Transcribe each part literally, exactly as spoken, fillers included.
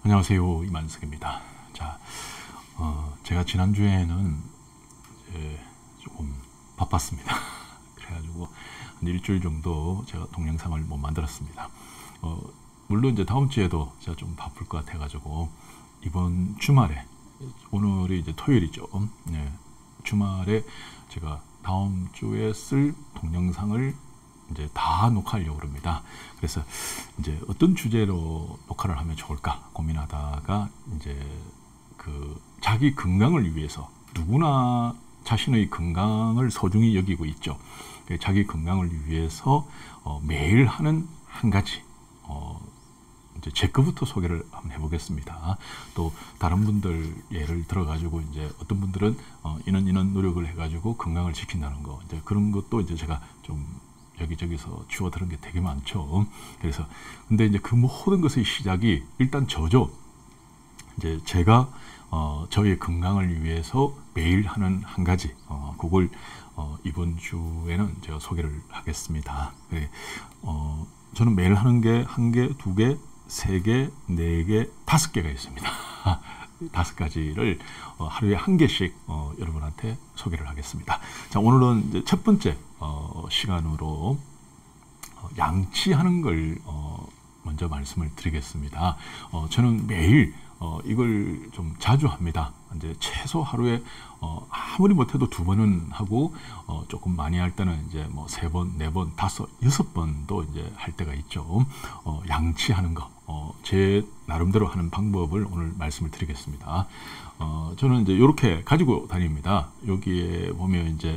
안녕하세요, 이만석입니다. 자, 어, 제가 지난주에는 이제 조금 바빴습니다. 그래가지고 한 일주일 정도 제가 동영상을 못 만들었습니다. 어, 물론 이제 다음 주에도 제가 좀 바쁠 것 같아가지고 이번 주말에, 오늘이 이제 토요일이죠. 네, 주말에 제가 다음 주에 쓸 동영상을 이제 다 녹화하려고 합니다. 그래서 이제 어떤 주제로 녹화를 하면 좋을까 고민하다가 이제 그 자기 건강을 위해서, 누구나 자신의 건강을 소중히 여기고 있죠. 자기 건강을 위해서 어 매일 하는 한 가지, 어 이제 제 거부터 소개를 한번 해보겠습니다. 또 다른 분들 예를 들어 가지고 이제 어떤 분들은 어 이런 이런 노력을 해가지고 건강을 지킨다는 거, 이제 그런 것도 이제 제가 좀 여기저기서 주워 들은 게 되게 많죠. 그래서 근데 이제 그 모든 것의 시작이 일단 저죠. 이제 제가 어 저의 건강을 위해서 매일 하는 한 가지, 어 그걸 어 이번 주에는 제가 소개를 하겠습니다. 그래, 어 저는 매일 하는 게 한 개, 두 개, 세 개, 네 개, 다섯 개가 있습니다. 다섯 가지를 어, 하루에 한 개씩 어, 여러분한테 소개를 하겠습니다. 자, 오늘은 이제 첫 번째 어, 시간으로 어, 양치하는 걸 어, 먼저 말씀을 드리겠습니다. 어, 저는 매일 어, 이걸 좀 자주 합니다. 이제 최소 하루에 어, 아무리 못해도 두 번은 하고, 어, 조금 많이 할 때는 이제 뭐 세 번, 네 번, 다섯, 여섯 번도 이제 할 때가 있죠. 어, 양치하는 거, 어, 제 나름대로 하는 방법을 오늘 말씀을 드리겠습니다. 어, 저는 이제 이렇게 가지고 다닙니다. 여기에 보면 이제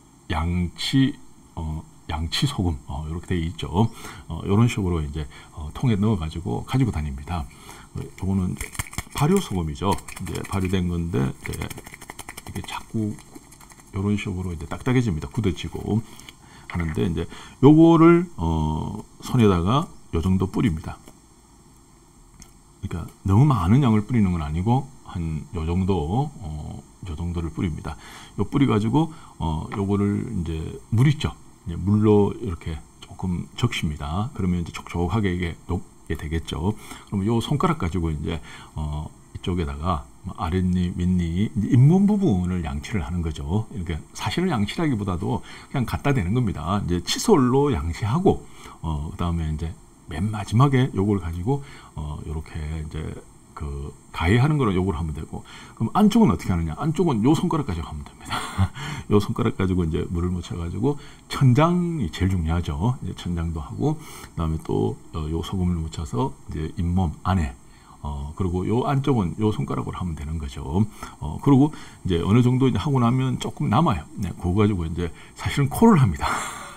양치, 어, 양치 소금, 어, 이렇게 되어 있죠. 어, 이런 식으로 이제 어, 통에 넣어 가지고 가지고 다닙니다. 이거는 발효 소금이죠. 이제 발효된 건데 이제 이게 자꾸 이런 식으로 이제 딱딱해집니다. 굳어지고 하는데, 이제 요거를 어, 손에다가 요 정도 뿌립니다. 그러니까 너무 많은 양을 뿌리는 건 아니고 한 요 정도, 어, 요 정도를 뿌립니다. 요 뿌리 가지고 어, 요거를 이제 물 있죠. 이제 물로 이렇게 조금 적십니다. 그러면 이제 촉촉하게 이게 녹게 되겠죠. 그러면 요 손가락 가지고 이제 어, 이쪽에다가 아랫니, 윗니, 잇몸 부분을 양치를 하는 거죠. 이렇게 사실은 양치라기보다도 그냥 갖다 대는 겁니다. 이제 칫솔로 양치하고, 어, 그 다음에 이제 맨 마지막에 요걸 가지고 어, 요렇게 이제 그 가해하는 거로 요걸 하면 되고, 그럼 안쪽은 어떻게 하느냐? 안쪽은 요 손가락 가지고 하면 됩니다. 요 손가락 가지고 이제 물을 묻혀 가지고 천장이 제일 중요하죠. 이제 천장도 하고, 그다음에 또 요 소금을 묻혀서 이제 잇몸 안에, 어, 그리고 요 안쪽은 요 손가락으로 하면 되는 거죠. 어, 그리고 이제 어느 정도 이제 하고 나면 조금 남아요. 네, 그거 가지고 이제 사실은 코를 합니다.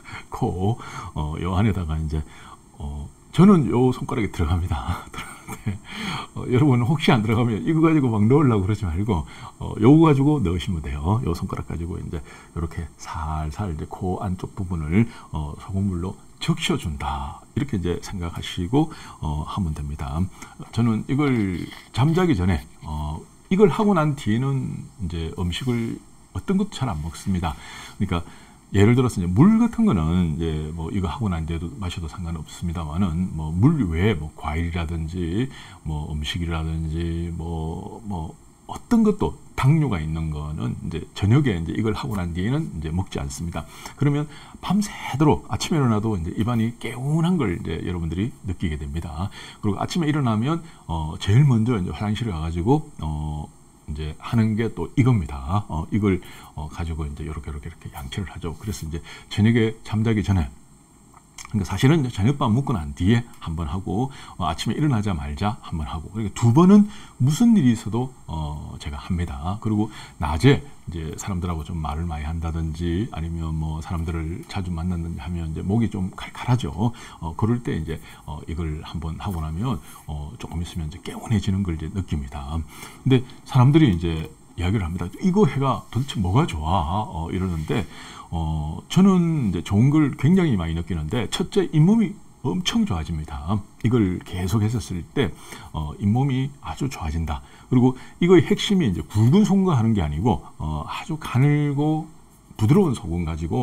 코, 어, 요 안에다가 이제, 어, 저는 요 손가락에 들어갑니다. 네. 어, 여러분 혹시 안 들어가면 이거 가지고 막 넣으려고 그러지 말고, 어, 요거 가지고 넣으시면 돼요. 요 손가락 가지고 이제 이렇게 살살 이제 코 안쪽 부분을 어, 소금물로 적셔준다, 이렇게 이제 생각하시고 어, 하면 됩니다. 저는 이걸 잠자기 전에 어, 이걸 하고 난 뒤에는 이제 음식을 어떤 것도 잘 안 먹습니다. 그러니까 예를 들어서 이제 물 같은 거는 이제 뭐 이거 하고 난 뒤에도 마셔도 상관없습니다만은, 뭐 물 외에 뭐 과일이라든지 뭐 음식이라든지 뭐 뭐 어떤 것도 당류가 있는 거는 이제 저녁에 이제 이걸 하고 난 뒤에는 이제 먹지 않습니다. 그러면 밤새도록 아침에 일어나도 이제 입안이 개운한 걸 이제 여러분들이 느끼게 됩니다. 그리고 아침에 일어나면 어 제일 먼저 이제 화장실에 가가지고 어 이제 하는 게 또 이겁니다. 어, 이걸 어, 가지고 이제 이렇게 이렇게 이렇게 양치를 하죠. 그래서 이제 저녁에 잠자기 전에, 그러니까 사실은 이제 저녁밥 먹고 난 뒤에 한번 하고, 어, 아침에 일어나자마자 한번 하고, 그러니까 두 번은 무슨 일이 있어도 어, 제가 합니다. 그리고 낮에 이제 사람들하고 좀 말을 많이 한다든지, 아니면 뭐 사람들을 자주 만났는지 하면 이제 목이 좀 칼칼하죠. 어, 그럴 때 이제 어, 이걸 한번 하고 나면 어, 조금 있으면 이제 개운해지는 걸 이제 느낍니다. 근데 사람들이 이제 이야기를 합니다. 이거 해가 도대체 뭐가 좋아? 어, 이러는데, 어, 저는 이제 좋은 걸 굉장히 많이 느끼는데, 첫째, 잇몸이 엄청 좋아집니다. 이걸 계속 했었을 때, 어, 잇몸이 아주 좋아진다. 그리고 이거의 핵심이 이제 굵은 소금과 하는 게 아니고, 어, 아주 가늘고 부드러운 소금 가지고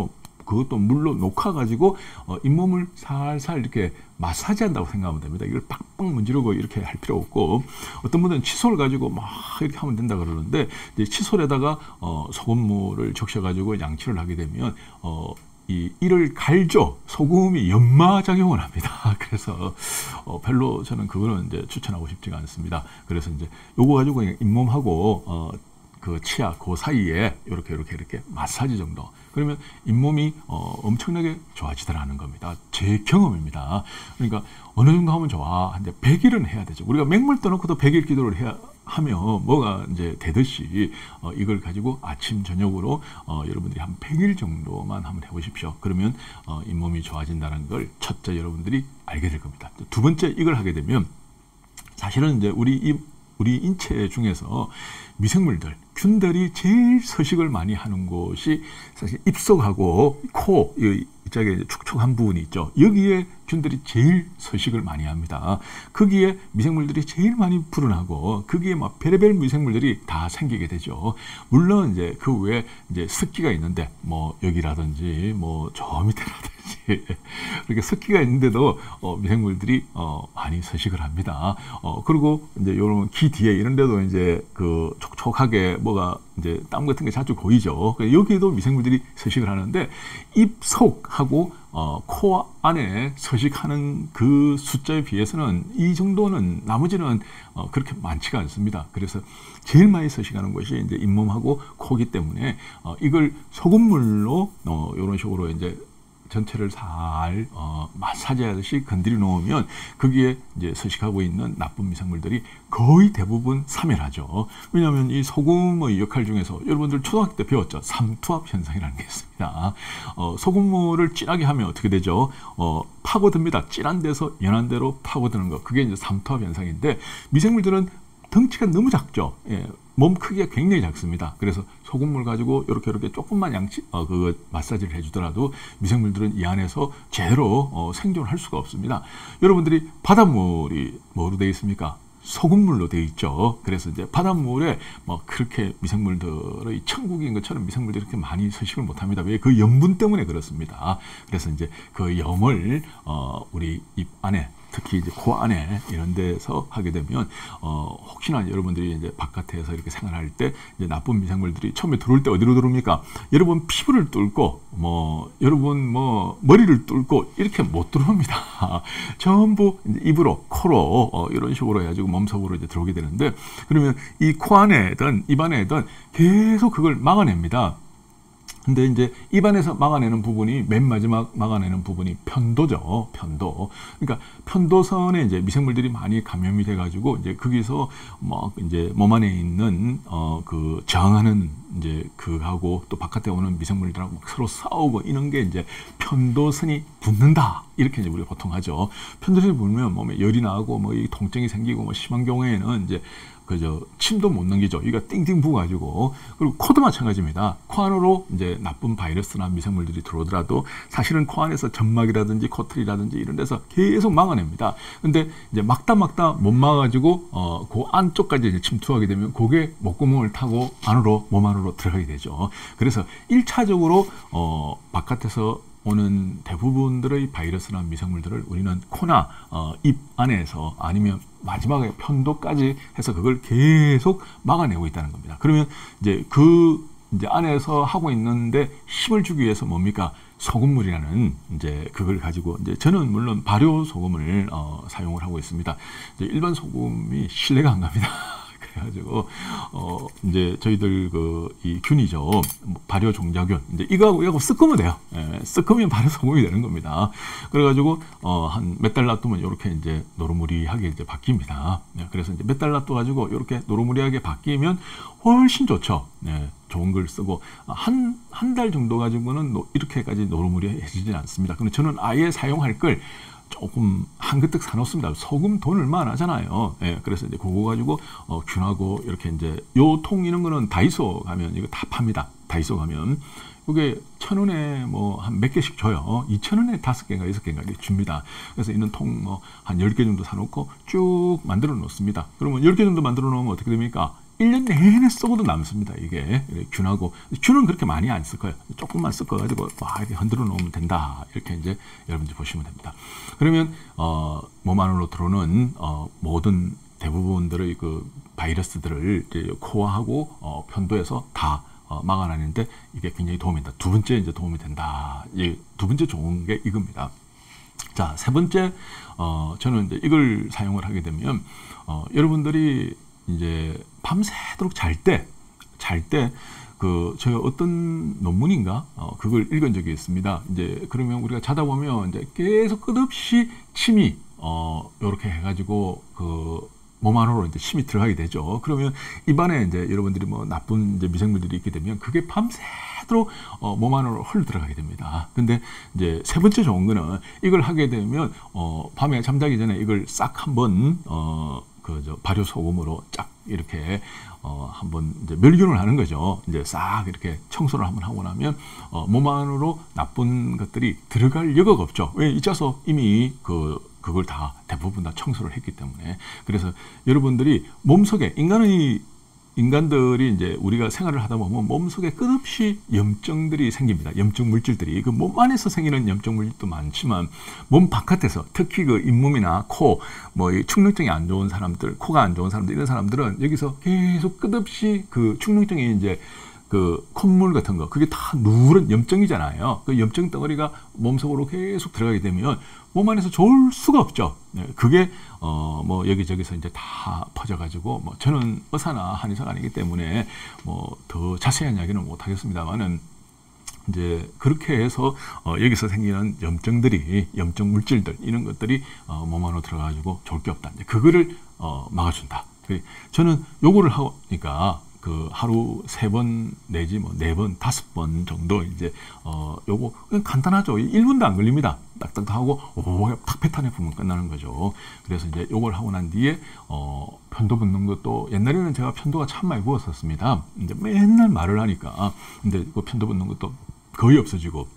그것도 물로 녹아가지고 어, 잇몸을 살살 이렇게 마사지한다고 생각하면 됩니다. 이걸 빡빡 문지르고 이렇게 할 필요 없고, 어떤 분들은 칫솔 가지고 막 이렇게 하면 된다 그러는데, 이제 칫솔에다가 어, 소금물을 적셔가지고 양치를 하게 되면 어, 이 이를 갈죠. 소금이 연마작용을 합니다. 그래서 어, 별로 저는 그거는 이제 추천하고 싶지가 않습니다. 그래서 이제 요거 가지고 그냥 잇몸하고 어, 그 치아 그 사이에 이렇게 이렇게 이렇게 마사지 정도. 그러면 잇몸이 어, 엄청나게 좋아지더라는 겁니다. 제 경험입니다. 그러니까 어느 정도 하면 좋아. 근데 백 일은 해야 되죠. 우리가 맹물 떠놓고도 백 일 기도를 해야 하면 뭐가 이제 되듯이 어, 이걸 가지고 아침 저녁으로 어, 여러분들이 한 백 일 정도만 한번 해보십시오. 그러면 어, 잇몸이 좋아진다는 걸 첫째 여러분들이 알게 될 겁니다. 두 번째, 이걸 하게 되면 사실은 이제 우리 이 우리 인체 중에서 미생물들, 균들이 제일 서식을 많이 하는 곳이 사실 입속하고 코, 이쪽에 축축한 부분이 있죠. 여기에 균들이 제일 서식을 많이 합니다. 거기에 미생물들이 제일 많이 불어나고, 거기에 막 별의별 미생물들이 다 생기게 되죠. 물론 이제 그 외에 이제 습기가 있는데, 뭐 여기라든지 뭐 저 밑에라든지 이렇게 습기가 있는데도 어, 미생물들이 어, 많이 서식을 합니다. 어, 그리고 이제 이런 귀 뒤에 이런 데도 이제 그 촉촉하게 뭐가 이제 땀 같은 게 자주 고이죠. 여기에도 미생물들이 서식을 하는데, 입속하고 어, 코 안에 서식하는 그 숫자에 비해서는 이 정도는, 나머지는 어, 그렇게 많지가 않습니다. 그래서 제일 많이 서식하는 것이 이제 잇몸하고 코기 때문에 어, 이걸 소금물로 어, 이런 식으로 이제 전체를 살 어, 마사지하듯이 건드려 놓으면 거기에 이제 서식하고 있는 나쁜 미생물들이 거의 대부분 사멸하죠. 왜냐하면 이 소금의 역할 중에서 여러분들 초등학교 때 배웠죠. 삼투압 현상이라는 게 있습니다. 어, 소금물을 진하게 하면 어떻게 되죠? 어, 파고듭니다. 진한 데서 연한 데로 파고드는 거. 그게 이제 삼투압 현상인데, 미생물들은 덩치가 너무 작죠. 예, 몸 크기가 굉장히 작습니다. 그래서 소금물 가지고 이렇게 이렇게 조금만 양치, 어, 그 마사지를 해주더라도 미생물들은 이 안에서 제대로 어, 생존을 할 수가 없습니다. 여러분들이 바닷물이 뭐로 되어 있습니까? 소금물로 되어 있죠. 그래서 이제 바닷물에 뭐 그렇게 미생물들의 천국인 것처럼 미생물들이 이렇게 많이 서식을 못합니다. 왜? 그 염분 때문에 그렇습니다. 그래서 이제 그 염을 어, 우리 입 안에, 특히 이제 코 안에 이런 데서 하게 되면 어, 혹시나 여러분들이 이제 바깥에서 이렇게 생활할 때 이제 나쁜 미생물들이 처음에 들어올 때 어디로 들어옵니까? 여러분 피부를 뚫고 뭐 여러분 뭐 머리를 뚫고 이렇게 못 들어옵니다. 전부 이제 입으로, 코로 어, 이런 식으로 해가지고 몸속으로 이제 들어오게 되는데, 그러면 이 코 안에든 입 안에든 계속 그걸 막아냅니다. 근데 이제 입안에서 막아내는 부분이, 맨 마지막 막아내는 부분이 편도죠. 편도. 그러니까 편도선에 이제 미생물들이 많이 감염이 돼가지고 이제 거기서 뭐 이제 몸 안에 있는 어 그 저항하는 이제 그하고 또 바깥에 오는 미생물들하고 서로 싸우고 이런 게 이제 편도선이 붓는다. 이렇게 이제 우리가 보통 하죠. 편도선이 붓으면 몸에 열이 나고 뭐 이 통증이 생기고 뭐 심한 경우에는 이제 그저 침도 못 넘기죠. 이가 띵띵 부어가지고. 그리고 코도 마찬가지입니다. 코 안으로 이제 나쁜 바이러스나 미생물들이 들어오더라도 사실은 코 안에서 점막이라든지 코틀이라든지 이런 데서 계속 막아냅니다. 근데 이제 막다 막다 못 막아가지고 어, 그 안쪽까지 이제 침투하게 되면 그게 목구멍을 타고 안으로, 몸 안으로 들어가게 되죠. 그래서 일 차적으로 어, 바깥에서 오는 대부분들의 바이러스나 미생물들을 우리는 코나 어, 입 안에서, 아니면 마지막에 편도까지 해서 그걸 계속 막아내고 있다는 겁니다. 그러면 이제 그 이제 안에서 하고 있는데 힘을 주기 위해서 뭡니까? 소금물이라는 이제 그걸 가지고, 이제 저는 물론 발효 소금을 어, 사용을 하고 있습니다. 이제 일반 소금이 신뢰가 안 갑니다. 그래가지고 어 이제 저희들 그 이 균이죠, 발효 종자균, 이제 이거하고 이거하고 섞으면 돼요. 예, 섞으면 발효 소금이 되는 겁니다. 그래가지고 어 한 몇 달 놔두면 이렇게 이제 노르무리하게 이제 바뀝니다. 예, 그래서 이제 몇 달 놔둬가지고 이렇게 노르무리하게 바뀌면 훨씬 좋죠. 예, 좋은 걸 쓰고 한 한 달 정도 가지고는 노, 이렇게까지 노르무리해지진 않습니다. 근데 저는 아예 사용할 걸 조금 한그뜩 사놓습니다. 소금 돈 얼마 안 하잖아요. 예, 그래서 이제 그거 가지고 어, 균하고 이렇게 이제 요 통 이런 거는 다이소 가면 이거 다 팝니다. 다이소 가면 이게 천 원에 뭐 한 몇 개씩 줘요. 이천 원에 다섯 개인가 여섯 개인가 이렇게 줍니다. 그래서 있는 통 뭐 한 열 개 정도 사놓고 쭉 만들어 놓습니다. 그러면 열 개 정도 만들어 놓으면 어떻게 됩니까? 일 년 내내 썩어도 남습니다. 이게 균하고 균은 그렇게 많이 안 쓸 거예요. 조금만 섞어가지고 막 이렇게 흔들어 놓으면 된다. 이렇게 이제 여러분들 보시면 됩니다. 그러면 어, 몸 안으로 들어오는 어, 모든 대부분들의 그 바이러스들을 이제 코어하고 어, 편도에서 다 어, 막아내는데 이게 굉장히 도움이 된다. 두 번째 이제 도움이 된다. 이 두 번째 좋은 게 이겁니다. 자, 세 번째 어, 저는 이제 이걸 사용을 하게 되면 어, 여러분들이 이제 밤새도록 잘 때, 잘 때, 그, 제가 어떤 논문인가? 어, 그걸 읽은 적이 있습니다. 이제, 그러면 우리가 자다 보면 이제 계속 끝없이 침이, 어, 요렇게 해가지고, 그, 몸 안으로 이제 침이 들어가게 되죠. 그러면 입안에 이제 여러분들이 뭐 나쁜 이제 미생물들이 있게 되면 그게 밤새도록 어, 몸 안으로 흘러 들어가게 됩니다. 근데 이제 세 번째 좋은 거는 이걸 하게 되면, 어, 밤에 잠자기 전에 이걸 싹 한번, 어, 그저 발효 소금으로 쫙 이렇게 어 한번 이제 멸균을 하는 거죠. 이제 싹 이렇게 청소를 한번 하고 나면 어 몸 안으로 나쁜 것들이 들어갈 여과가 없죠. 왜 이자서 이미 그 그걸 다 대부분 다 청소를 했기 때문에. 그래서 여러분들이 몸속에 인간의 인간들이 이제 우리가 생활을 하다 보면 몸속에 끝없이 염증들이 생깁니다. 염증 물질들이 그 몸 안에서 생기는 염증 물질도 많지만 몸 바깥에서 특히 그 잇몸이나 코, 뭐 축농증이 안 좋은 사람들, 코가 안 좋은 사람들 이런 사람들은 여기서 계속 끝없이 그 축농증이 이제 그 콧물 같은 거 그게 다 누런 염증이잖아요. 그 염증 덩어리가 몸속으로 계속 들어가게 되면 몸 안에서 좋을 수가 없죠. 네, 그게 어 뭐 여기저기서 이제 다 퍼져가지고 뭐 저는 의사나 한의사가 아니기 때문에 뭐 더 자세한 이야기는 못 하겠습니다만은 이제 그렇게 해서 어 여기서 생기는 염증들이 염증 물질들 이런 것들이 어 몸 안으로 들어가지고 좋을 게 없다. 이제 그거를 어 막아준다. 저는 요거를 하니까. 그 하루 세 번 내지 뭐 네 번, 다섯 번 정도 이제 어 요거 그냥 간단하죠. 일 분도 안 걸립니다. 딱딱 하고 오, 탁 패턴에 보면 끝나는 거죠. 그래서 이제 요걸 하고 난 뒤에 어 편도 붓는 것도 옛날에는 제가 편도가 참 많이 부었었습니다. 이제 맨날 말을 하니까 근데 그 편도 붓는 것도 거의 없어지고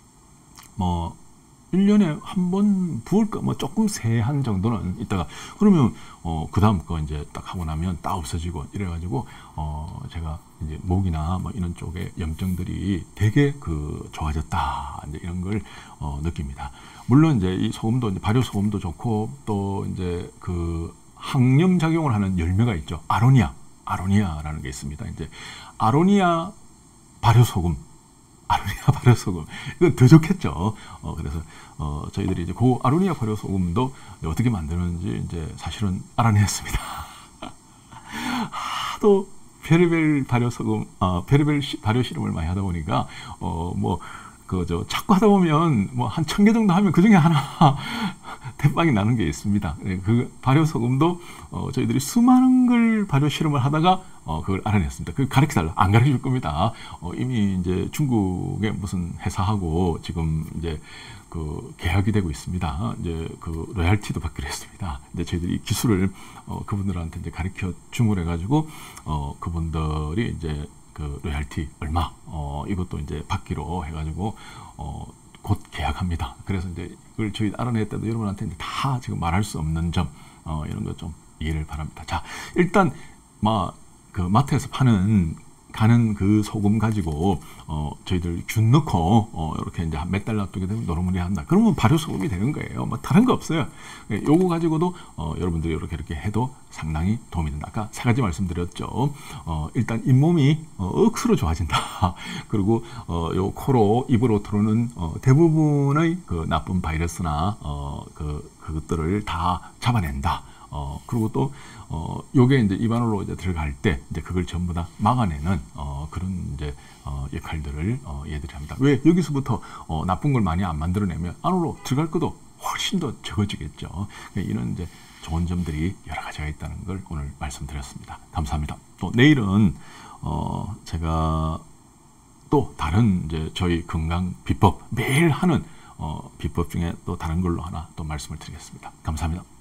뭐 일 년에 한 번 부을까 뭐 조금 세한 정도는 있다가 그러면 어 그다음 거 이제 딱 하고 나면 딱 없어지고 이래가지고 어 제가 이제 목이나 뭐 이런 쪽에 염증들이 되게 그 좋아졌다 이제 이런 걸 어 느낍니다. 물론 이제 이 소금도 이제 발효 소금도 좋고 또 이제 그 항염 작용을 하는 열매가 있죠. 아로니아 아로니아라는 게 있습니다. 이제 아로니아 발효 소금 아로니아 발효 소금 이건 더 좋겠죠. 어, 그래서 어, 저희들이 이제 그 아로니아 발효 소금도 어떻게 만드는지 이제 사실은 알아냈습니다. 하도 별의별 발효 소금, 어, 별의별 시, 발효 실험을 많이 하다 보니까 어, 뭐 그 저 자꾸 하다 보면 뭐 한 천 개 정도 하면 그 중에 하나 대빵이 나는 게 있습니다. 그 발효 소금도 어, 저희들이 수많은 걸 발효 실험을 하다가 어, 그걸 알아냈습니다. 그 가르쳐 달라 안 가르쳐 줄 겁니다. 어, 이미 이제 중국의 무슨 회사하고 지금 이제 그 계약이 되고 있습니다. 이제 그 로얄티도 받기로 했습니다. 이제 저희들이 기술을 어, 그분들한테 이제 가르쳐 주문해 가지고 어, 그분들이 이제 그 로얄티 얼마 어 이것도 이제 받기로 해가지고 어 곧 계약합니다. 그래서 이제 이걸 저희 알아낼 때도 여러분한테 이제 다 지금 말할 수 없는 점 어 이런 것 좀 이해를 바랍니다. 자 일단 막 그 마트에서 파는 가는 그 소금 가지고 어 저희들 균 넣고 어 이렇게 이제 한 몇 달 놔두게 되면 노릇무리 한다. 그러면 발효 소금이 되는 거예요. 뭐 다른 거 없어요. 요거 가지고도 어 여러분들이 이렇게 이렇게 해도 상당히 도움이 된다. 아까 세 가지 말씀드렸죠. 어 일단 잇몸이 어 억수로 좋아진다. 그리고 어요 코로 입으로 들어오는 어 대부분의 그 나쁜 바이러스나 어그 그것들을 다 잡아낸다. 어, 그리고 또, 어, 요게 이제 입안으로 이제 들어갈 때, 이제 그걸 전부 다 막아내는, 어, 그런 이제, 어, 역할들을, 어, 얘들이 합니다. 왜 여기서부터, 어, 나쁜 걸 많이 안 만들어내면 안으로 들어갈 것도 훨씬 더 적어지겠죠. 이런 이제 좋은 점들이 여러 가지가 있다는 걸 오늘 말씀드렸습니다. 감사합니다. 또 내일은, 어, 제가 또 다른 이제 저희 건강 비법, 매일 하는, 어, 비법 중에 또 다른 걸로 하나 또 말씀을 드리겠습니다. 감사합니다.